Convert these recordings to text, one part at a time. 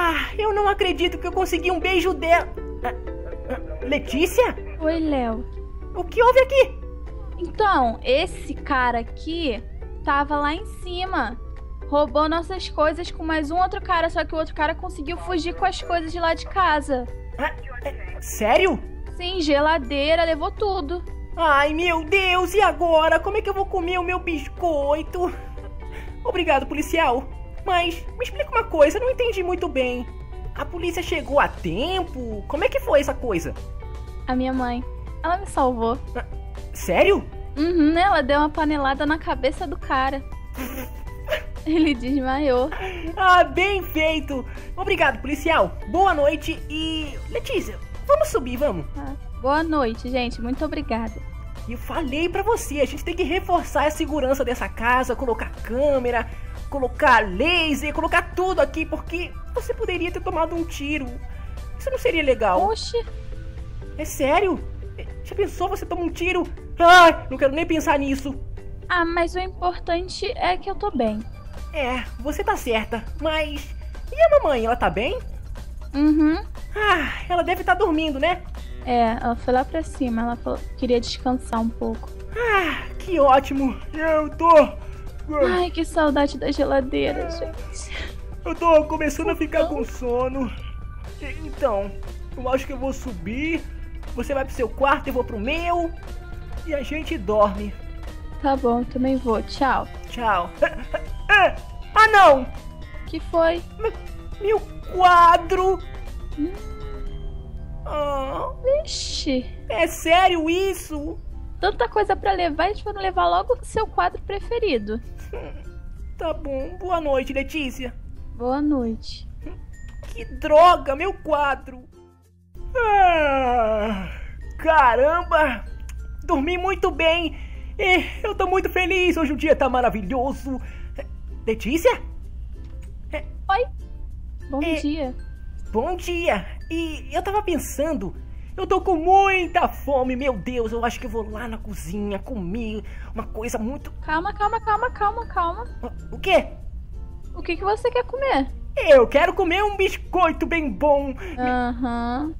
Eu não acredito que eu consegui um beijo dela. Letícia? Oi, Léo. O que houve aqui? Então, esse cara aqui tava lá em cima. Roubou nossas coisas com mais um outro cara, só que o outro cara conseguiu fugir com as coisas de lá de casa. Sério? Sim, geladeira, levou tudo. Ai, meu Deus, e agora? Como é que eu vou comer o meu biscoito? Obrigado, policial. Mas me explica uma coisa, eu não entendi muito bem. A polícia chegou a tempo? Como é que foi essa coisa? A minha mãe, ela me salvou. Sério? Uhum, ela deu uma panelada na cabeça do cara. Ele desmaiou. Bem feito. Obrigado, policial. Boa noite e... Letícia, vamos subir, vamos. Boa noite, gente. Muito obrigada. Eu falei pra você, a gente tem que reforçar a segurança dessa casa, colocar câmera, colocar laser, colocar tudo aqui, porque você poderia ter tomado um tiro. Isso não seria legal. Oxi. É sério? Já pensou você toma um tiro? Não quero nem pensar nisso. Mas o importante é que eu tô bem. Você tá certa, mas... E a mamãe, ela tá bem? Uhum. Ela deve estar dormindo, né? Ela foi lá pra cima, ela falou que queria descansar um pouco. Que ótimo! Eu tô... Ai, que saudade da geladeira, gente. Eu tô começando a ficar com sono. Então, eu acho que eu vou subir. Você vai pro seu quarto, eu vou pro meu. E a gente dorme. Tá bom, também vou. Tchau. Tchau. Não! Que foi? Meu quadro! Vixe. É sério isso? Tanta coisa pra levar, a gente vai levar logo o seu quadro preferido. Tá bom. Boa noite, Letícia. Boa noite. Que droga, meu quadro. Caramba! Dormi muito bem. Eu tô muito feliz. Hoje o dia tá maravilhoso. Letícia? Oi. Bom dia. Bom dia. E eu tava pensando... Eu tô com muita fome, meu Deus. Eu acho que eu vou lá na cozinha comer uma coisa muito... Calma. O quê? O que você quer comer? Eu quero comer um biscoito bem bom. Aham.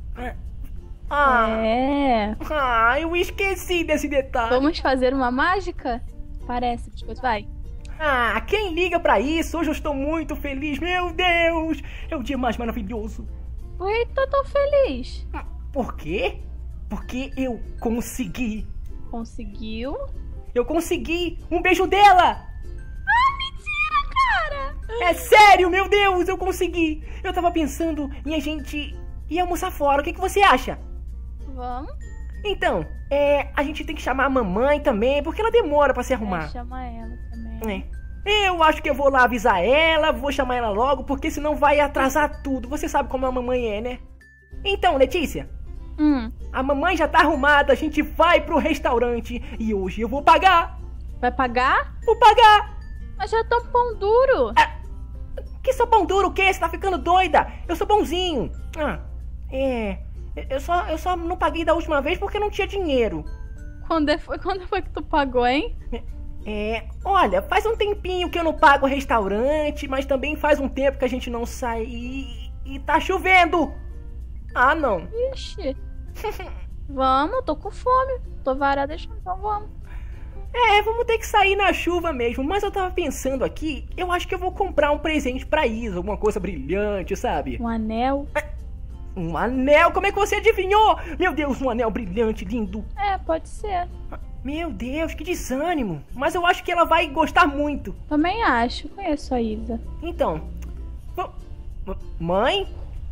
Eu esqueci desse detalhe. Vamos fazer uma mágica? Parece, biscoito, vai. Quem liga pra isso? Hoje eu estou muito feliz, meu Deus. É o dia mais maravilhoso. Oi, tô tão feliz. Por quê? Porque eu consegui. Conseguiu? Eu consegui um beijo dela. Mentira, cara. É sério, meu Deus, eu consegui. Eu tava pensando em a gente ir almoçar fora. O que você acha? Vamos. Então, a gente tem que chamar a mamãe também, porque ela demora pra se arrumar. Chama ela também. Eu acho que eu vou lá avisar ela, vou chamar ela logo, porque senão vai atrasar tudo. Você sabe como a mamãe é, né? Então, Letícia, a mamãe já tá arrumada, a gente vai pro restaurante e hoje eu vou pagar. Vai pagar? Vou pagar. Mas já tá um pão duro. Que sou pão duro o quê? Você tá ficando doida? Eu sou bonzinho. Eu só não paguei da última vez porque não tinha dinheiro. Quando foi que tu pagou, hein? Olha, faz um tempinho que eu não pago restaurante, mas também faz um tempo que a gente não sai e tá chovendo. Não. Ixi. Vamos, tô com fome. Tô varada, então vamos. Vamos ter que sair na chuva mesmo. Mas eu tava pensando aqui, eu acho que eu vou comprar um presente pra Isa, alguma coisa brilhante, sabe? Um anel? Um anel? Como é que você adivinhou? Meu Deus, um anel brilhante, lindo. Pode ser. Meu Deus, que desânimo. Mas eu acho que ela vai gostar muito. Também acho, conheço a Isa. Então, Mãe?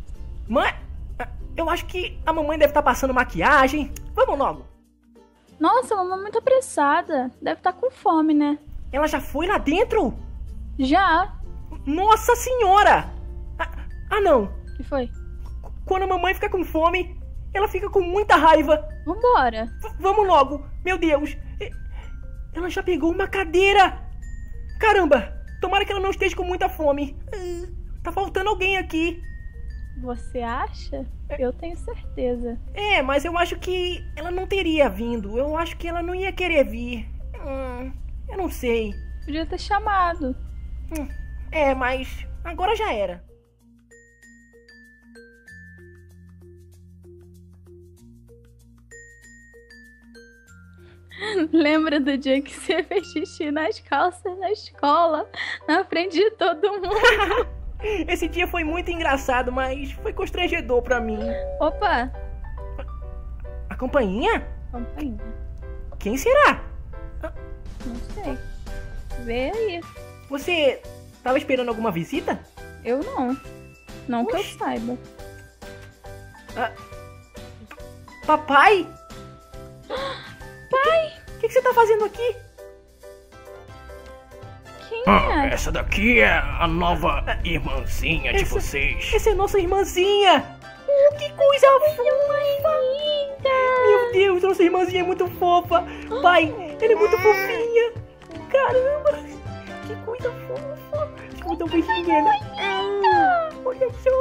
Eu acho que a mamãe deve estar passando maquiagem. Vamos logo. Nossa, a mamãe é muito apressada. Deve estar com fome, né? Ela já foi lá dentro? Já. Nossa senhora! Não. O que foi? Quando a mamãe fica com fome, ela fica com muita raiva. Vambora. Vamos logo. Meu Deus. Ela já pegou uma cadeira. Caramba. Tomara que ela não esteja com muita fome. Tá faltando alguém aqui. Você acha? Eu tenho certeza. Mas eu acho que ela não teria vindo. Eu acho que ela não ia querer vir. Eu não sei. Podia ter chamado. Mas agora já era. Lembra do dia que você fez xixi nas calças na escola, na frente de todo mundo? Esse dia foi muito engraçado, mas foi constrangedor pra mim. Opa! A campainha? Campainha. Quem será? Não sei. Vê aí. Você tava esperando alguma visita? Eu não. Não que eu saiba. Papai? Pai? O que você tá fazendo aqui? Quem é? Essa daqui é a nova irmãzinha de vocês. Essa é nossa irmãzinha! Que coisa fofa! Meu Deus, nossa irmãzinha é muito fofa! Pai, ela é muito fofinha! Caramba! Que coisa fofa! Deixa eu dar um beijinho nela! Olha só!